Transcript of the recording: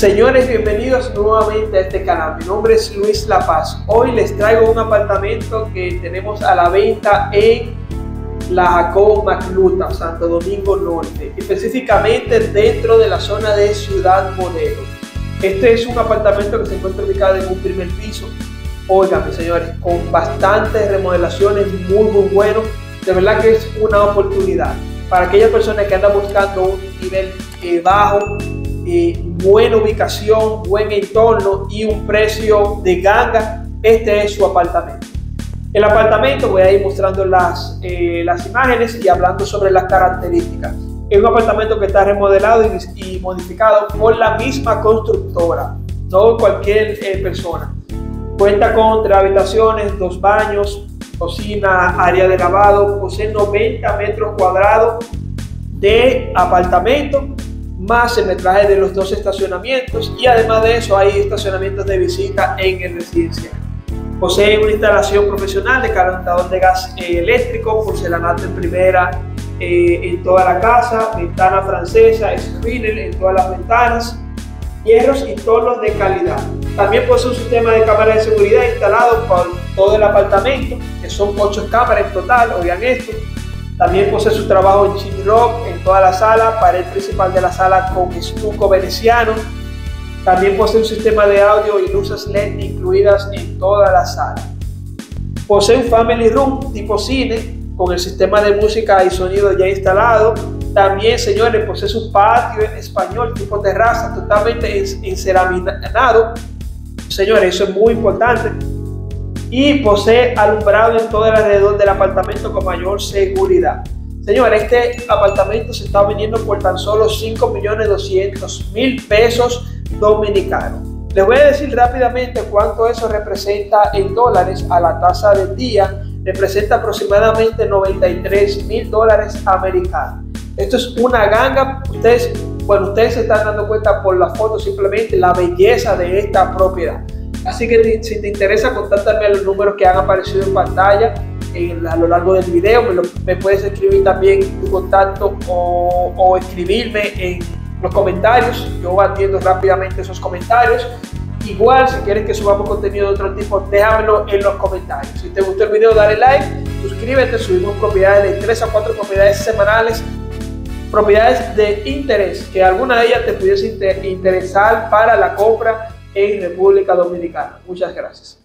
Señores, bienvenidos nuevamente a este canal. Mi nombre es Luis La Paz. Hoy les traigo un apartamento que tenemos a la venta en la Jacobo Macluta, Santo Domingo Norte, específicamente dentro de la zona de Ciudad Modelo. Este es un apartamento que se encuentra ubicado en un primer piso. Óigame, señores, con bastantes remodelaciones, muy bueno. De verdad que es una oportunidad para aquellas personas que andan buscando un nivel bajo, buena ubicación, buen entorno y un precio de ganga. Este es su apartamento. El apartamento, voy a ir mostrando las imágenes y hablando sobre las características. Es un apartamento que está remodelado y modificado por la misma constructora, no cualquier persona. Cuenta con 3 habitaciones, 2 baños, cocina, área de lavado. Posee 90 metros cuadrados de apartamento, más el metraje de los 2 estacionamientos, y además de eso hay estacionamientos de visita en el residencial. Posee una instalación profesional de calentador de gas eléctrico, porcelanato en primera en toda la casa, ventana francesa, screener en todas las ventanas, hierros y tornos de calidad. También posee un sistema de cámaras de seguridad instalado por todo el apartamento, que son 8 cámaras en total, oigan esto. También posee su trabajo en Chimrock en toda la sala, pared principal de la sala con estuco veneciano. También posee un sistema de audio y luces LED incluidas en toda la sala. Posee un family room tipo cine con el sistema de música y sonido ya instalado. También, señores, posee su patio en español tipo terraza totalmente enceraminado. Señores, eso es muy importante. Y posee alumbrado en todo el alrededor del apartamento con mayor seguridad. Señores, este apartamento se está vendiendo por tan solo 5.200.000 pesos dominicanos. Les voy a decir rápidamente cuánto eso representa en dólares a la tasa del día. Representa aproximadamente $93.000 americanos. Esto es una ganga. Ustedes se están dando cuenta por la foto, simplemente la belleza de esta propiedad. Así que si te interesa, contáctame a los números que han aparecido en pantalla a lo largo del video. Me puedes escribir también tu contacto o escribirme en los comentarios. Yo atiendo rápidamente esos comentarios. Igual, si quieres que subamos contenido de otro tipo, déjamelo en los comentarios. Si te gustó el video, dale like, suscríbete. Subimos propiedades de 3 a 4 propiedades semanales, propiedades de interés, que alguna de ellas te pudiese interesar para la compra en República Dominicana. Muchas gracias.